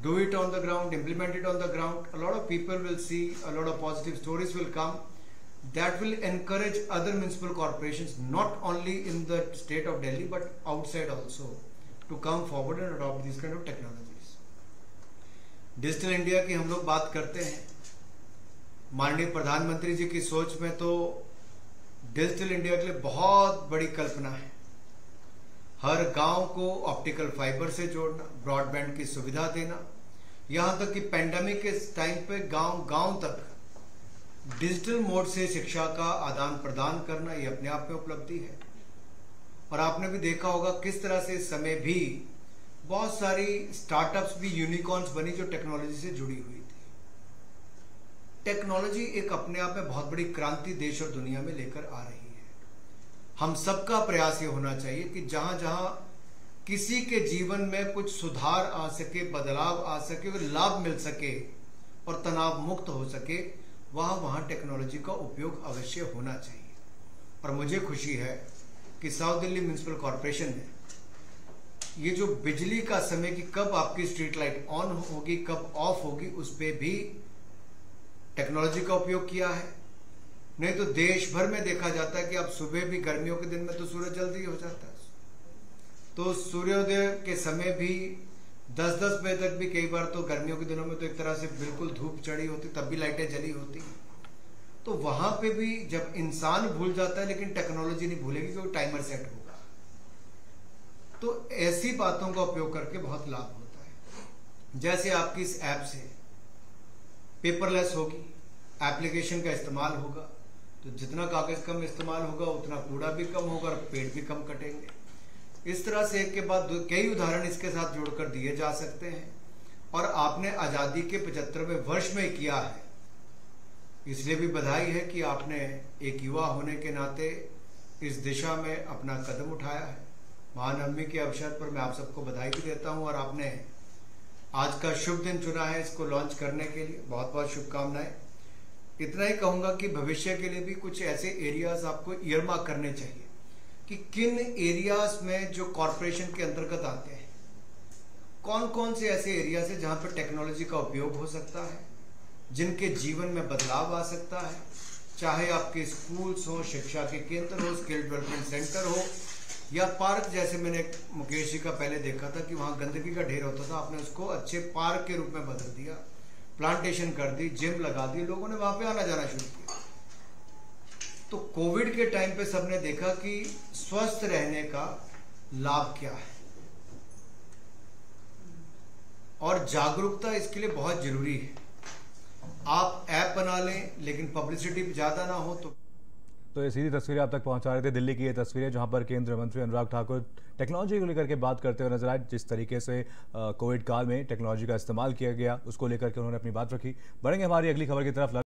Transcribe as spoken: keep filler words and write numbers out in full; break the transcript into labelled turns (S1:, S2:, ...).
S1: do it on the ground, implement it on the ground, a lot of people will see, a lot of positive stories will come that will encourage other municipal corporations, not only in the state of Delhi but outside also, to come forward and adopt these kind of technologies. Digital India की हम लोग बात करते हैं, माननीय प्रधानमंत्री जी की सोच में तो डिजिटल इंडिया के लिए बहुत बड़ी कल्पना है। हर गांव को ऑप्टिकल फाइबर से जोड़ना, ब्रॉडबैंड की सुविधा देना, यहां तक कि पेंडेमिक के टाइम पे गांव गांव तक डिजिटल मोड से शिक्षा का आदान प्रदान करना, ये अपने आप में उपलब्धि है। और आपने भी देखा होगा किस तरह से इस समय भी बहुत सारी स्टार्टअप्स भी यूनिकॉर्न्स बनी जो टेक्नोलॉजी से जुड़ी हुई थी। टेक्नोलॉजी एक अपने आप में बहुत बड़ी क्रांति देश और दुनिया में लेकर आ रही है। हम सबका प्रयास ये होना चाहिए कि जहां जहां किसी के जीवन में कुछ सुधार आ सके, बदलाव आ सके और लाभ मिल सके और तनाव मुक्त हो सके, वहां वहां टेक्नोलॉजी का उपयोग अवश्य होना चाहिए। और मुझे खुशी है कि साउथ दिल्ली म्युनिसिपल कॉरपोरेशन ने ये जो बिजली का समय कि कब आपकी स्ट्रीट लाइट ऑन होगी, कब ऑफ होगी, उस पर भी टेक्नोलॉजी का उपयोग किया है। नहीं तो देश भर में देखा जाता है कि अब सुबह भी गर्मियों के दिन में तो सूरज जल्दी हो जाता है, तो सूर्योदय के समय भी दस दस बजे तक भी कई बार तो गर्मियों के दिनों में तो एक तरह से बिल्कुल धूप चढ़ी होती, तब भी लाइटें जली होती। तो वहां पे भी जब इंसान भूल जाता है लेकिन टेक्नोलॉजी नहीं भूलेगी क्योंकि टाइमर सेट होगा। तो ऐसी बातों का उपयोग करके बहुत लाभ होता है। जैसे आपकी इस ऐप से पेपरलेस होगी, एप्लीकेशन का इस्तेमाल होगा, तो जितना कागज कम इस्तेमाल होगा उतना कूड़ा भी कम होगा और पेड़ भी कम कटेंगे। इस तरह से एक के बाद कई उदाहरण इसके साथ जोड़कर दिए जा सकते हैं। और आपने आजादी के पचहत्तरवें वर्ष में किया है, इसलिए भी बधाई है कि आपने एक युवा होने के नाते इस दिशा में अपना कदम उठाया है। महानवमी के अवसर पर मैं आप सबको बधाई भी देता हूं और आपने आज का शुभ दिन चुना है इसको लॉन्च करने के लिए, बहुत बहुत शुभकामनाएं। इतना ही कहूंगा कि भविष्य के लिए भी कुछ ऐसे एरियाज आपको ईयरमार्क करने चाहिए कि किन एरियाज में जो कॉरपोरेशन के अंतर्गत आते हैं, कौन कौन से ऐसे एरियाज है जहां पर टेक्नोलॉजी का उपयोग हो सकता है, जिनके जीवन में बदलाव आ सकता है। चाहे आपके स्कूल्स हो, शिक्षा के केंद्र हो, स्किल डेवलपमेंट सेंटर हो या पार्क, जैसे मैंने मुकेश जी का पहले देखा था कि वहां गंदगी का ढेर होता था, आपने उसको अच्छे पार्क के रूप में बदल दिया, प्लांटेशन कर दी, जिम लगा दी, लोगों ने वहां पे आना जाना शुरू किया। तो कोविड के टाइम पे सबने देखा कि स्वस्थ रहने का लाभ क्या है और जागरूकता इसके लिए बहुत जरूरी है। आप ऐप बना लें लेकिन पब्लिसिटी ज्यादा ना हो तो
S2: तो ये सीधी तस्वीरें आप तक पहुंचा रहे थे। दिल्ली की ये तस्वीरें जहां पर केंद्रीय मंत्री अनुराग ठाकुर टेक्नोलॉजी को लेकर के बात करते हुए नजर आए। जिस तरीके से कोविड काल में टेक्नोलॉजी का इस्तेमाल किया गया उसको लेकर के उन्होंने अपनी बात रखी। बढ़ेंगे हमारी अगली खबर की तरफ।